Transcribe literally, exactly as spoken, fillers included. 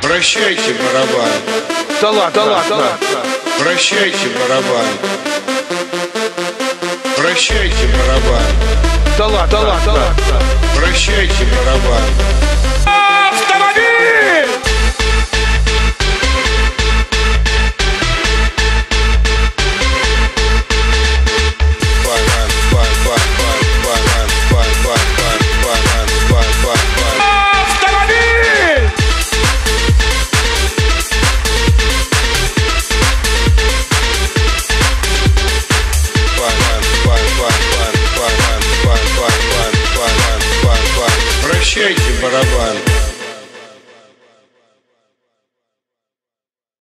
Прощайте, барабан. Да ладно, да ладно, да ладно. Прощайте, барабан. Прощайте, барабан. Да ладно, да ладно, да ладно. Прощайте, барабан. Автомобиль!